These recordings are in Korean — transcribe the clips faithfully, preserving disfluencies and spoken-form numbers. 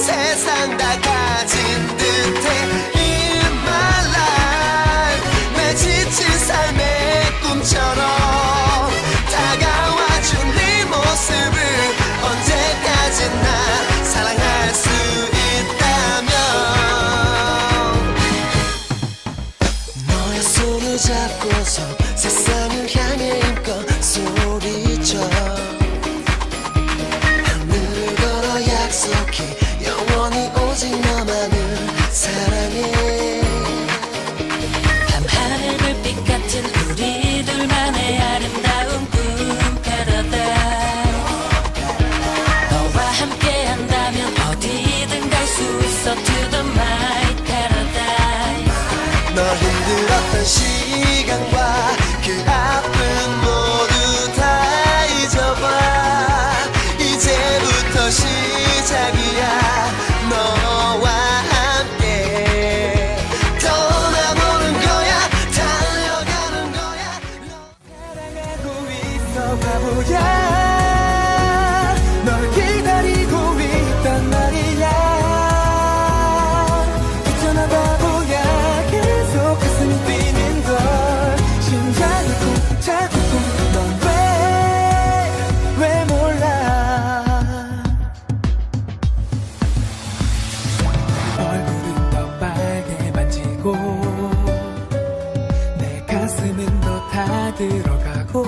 세상 다 가진 듯해 In my life 내 지친 삶의 꿈처럼 다가와준 네 모습을 언제까지나 사랑할 수 있다면 너의 손을 잡고서 세상을 향해 힘껏 소리쳐 하늘을 걸어 약속해 영원히 오직 너만을 사랑해 밤하늘 불빛 같은 우리 둘만의 아름다운 꿈 패러다임 너와 함께 한다면 어디든 갈 수 있어 To the my paradise 널 힘들었던 시간과 그 아픔 모두 다 잊어봐 이제부터 시작이야 너와 함께 떠나보는 거야 달려가는 거야 사랑하고 있어 바보야 널 기다리고 있단 말이야 있잖아 바보야 계속 가슴이 뛰는 걸 심장이 쿵 차고 넌왜왜 몰라 얼굴은 더 빨개 만지고 내 가슴은 더 다 들어가고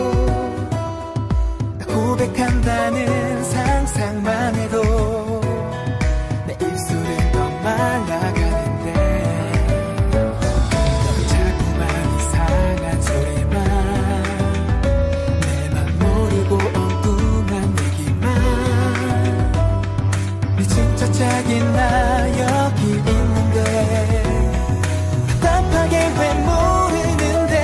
나 고백한다는 상상만 해도 내 입술은 더 말라가는데 넌 자꾸만 이상한 소리만 내 맘 모르고 엉뚱한 얘기만 미친 척짝인 나 여기 있는데 답답하게 왜 모르는데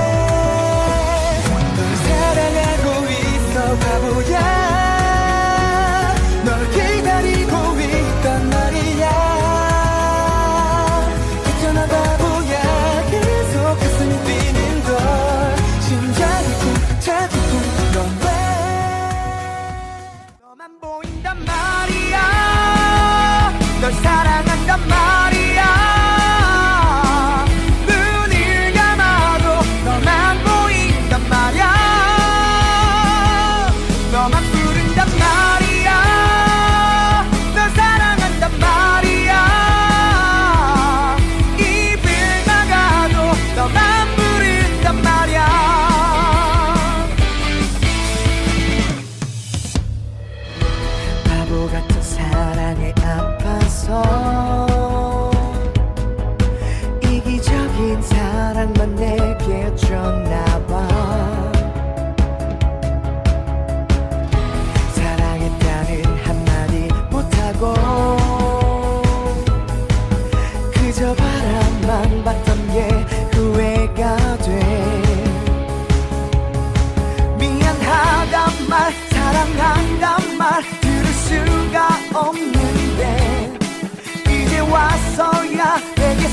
널 사랑하고 있어 바보야 널 기다리고 있단 말이야 있잖아 바보야 계속 가슴이 뛰는 걸 심장이 쿵 차고 넌 왜 너만 보인단 말이야 널 사랑한단 말이야 눈을 감아도 너만 보인단 말이야 너만 부른단 말이야 널 사랑한단 말이야 입을 막아도 너만 부른단 말이야 바보 같은 사랑에 아파서 이기적인 사랑만 내게 줬나봐 사랑했다는 한마디 못하고 그저 바람만 봤던 게 후회가 돼 미안하단 말 사랑한단 말 들을 수가 없는데 이제 와서야 내게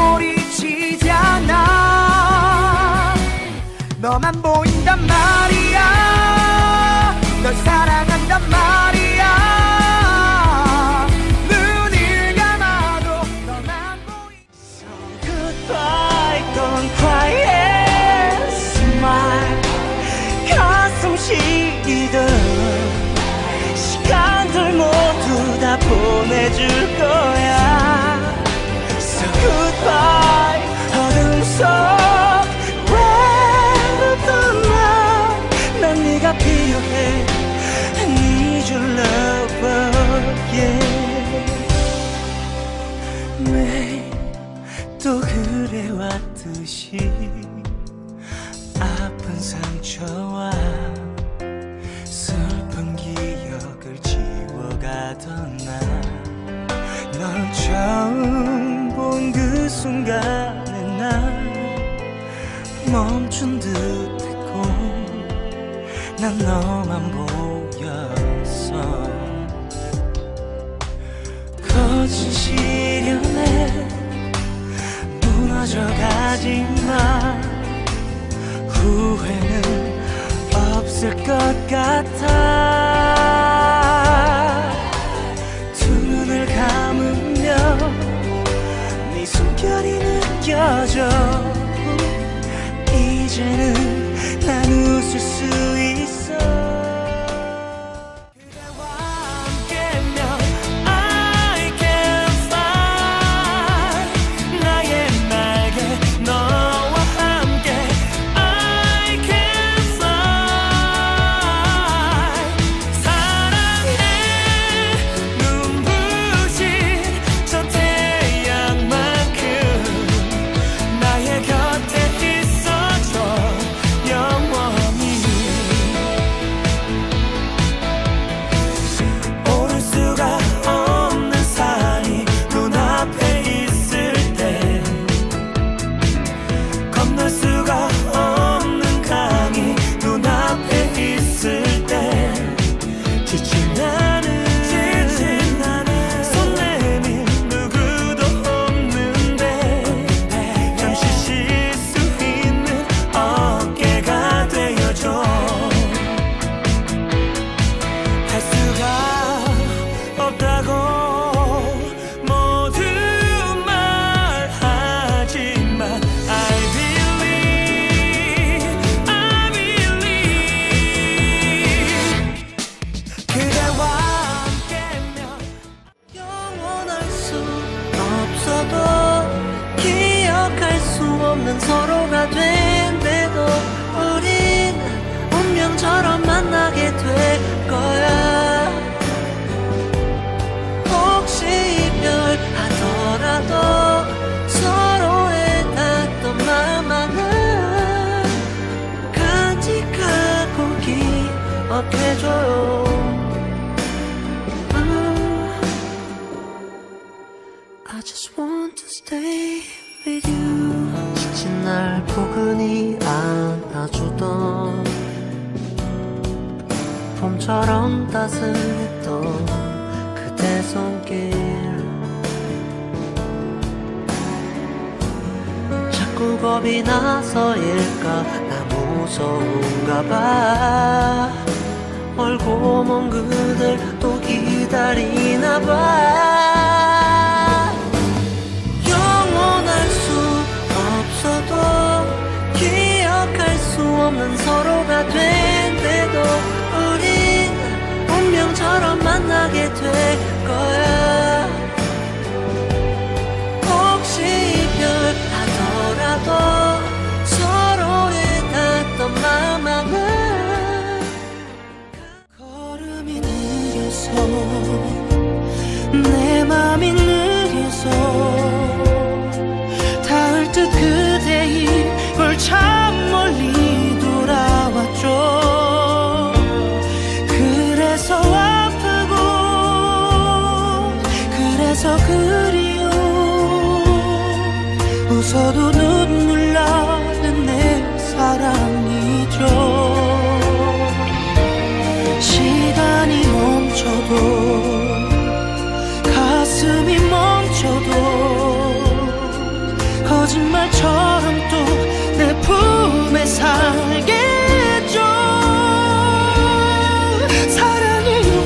소리치잖아 너만 보인단 말이야 널 사랑한단 말이야 눈을 감아도 너만 보인 So goodbye don't cry and smile 가슴 시리던 시간들 모두 다 보내줄 거야 So goodbye 어둠 속 외롭던 난 네가 필요해 I need your love yeah 왜 또 그래왔듯이 아픈 상처와 슬픈 기억을 지워가던 나 널 처음 본 그 순간에 난 멈춘 듯했고 난 너만 보였어 거친 시련에 무너져가지만 후회는 없을 것 같아 두 눈을 없는 서로가 된대도 우리는 운명처럼 만나게 될 거야. 혹시 이별하더라도 서로의 닿던 마음만은 간직하고 기억해줘요. I just want to stay with you. 지친 날 포근히 안아주던 봄처럼 따스했던 그대 손길 자꾸 겁이 나서일까 나 무서운가 봐. 멀고 먼 그댈 또 기다리나 봐. 기억할 수 없는 서로가 된대도 우리는 운명처럼 만나게 될 거야. 혹시 이별하더라도 서로의 닿던 마음만은 걸음이 느려서 내 맘이 느려서 닿을 듯 그대의 걸 참 멀리 돌아왔죠. 그래서 아프고 그래서 그리워 웃어도 눈물 나는 내 사랑이죠. 시간이 멈춰도 가슴이 멈춰도 거짓말처럼 또 내 품에 살겠죠. 사랑해요.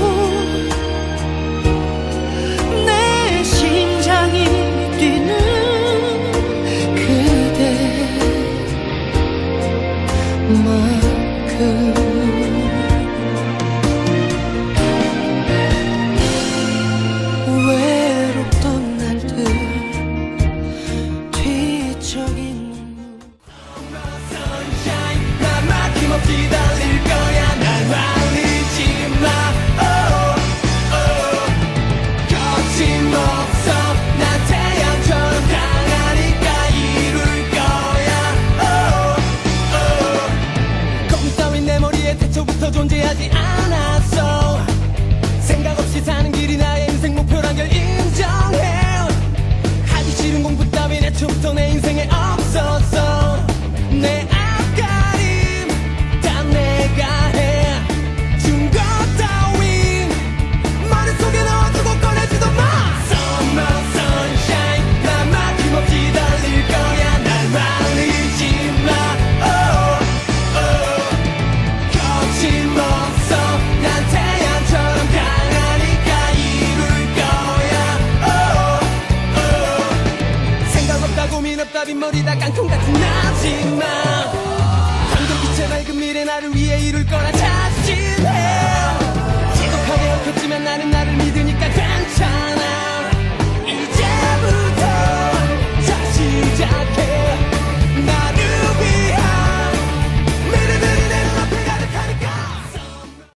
내 심장이 뛰는 그대만큼 외롭던 날들 뒤척인 없이 달릴 거야. 날 말리지 마. oh, oh. 거침없어. 난 태양처럼 강하니까 이룰 거야. oh, oh. 걱정 따윈 내 머리에 태초부터 존재하지 않았어. 생각 없이 사는 길이 나의 인생 목표란 걸 인정해. 하기 싫은 공부 따윈 애초부터 내 인생에 없었어. 내 빈머리다 깡통같은 나지만 황금빛의 맑은 미래 나를 위해 이룰 거라 자신해. 지독하게 얽혔지만 나는 나를 믿으니까